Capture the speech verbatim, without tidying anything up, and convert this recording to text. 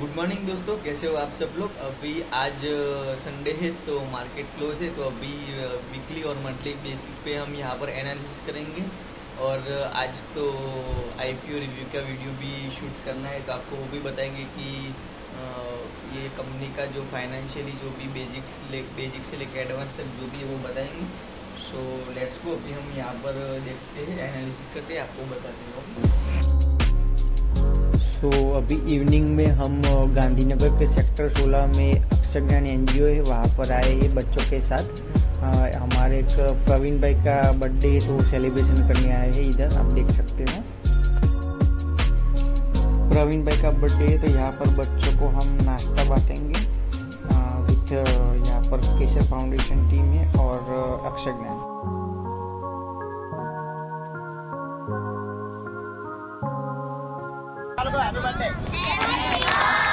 Good morning दोस्तों, कैसे हो आप सब लोग। अभी आज संडे है तो मार्केट क्लोज है, तो अभी वीकली और मंथली बेसिक पे हम यहाँ पर एनालिसिस करेंगे। और आज तो आईपीओ रिव्यू का वीडियो भी शूट करना है, तो आपको वो भी बताएंगे कि ये कंपनी का जो फाइनेंशियली जो भी बेसिक्स ले बेसिक से लेकर एडवांस तक जो भी है वो बताएंगे। सो लेट्स गो, अभी हम यहाँ पर देखते हैं, एनालिसिस करते हैं, आपको बताते हैं। सो so, अभी इवनिंग में हम गांधीनगर के सेक्टर सोलह में अक्षर ज्ञान एनजीओ है, वहाँ पर आए हैं बच्चों के साथ। आ, हमारे एक प्रवीण भाई का बर्थडे है, तो वो सेलिब्रेशन करने आए हैं। इधर आप देख सकते हो, प्रवीण भाई का बर्थडे है, तो यहाँ पर बच्चों को हम नाश्ता बांटेंगे विथ यहाँ पर केसर फाउंडेशन टीम है और अक्षर ज्ञान। Happy birthday.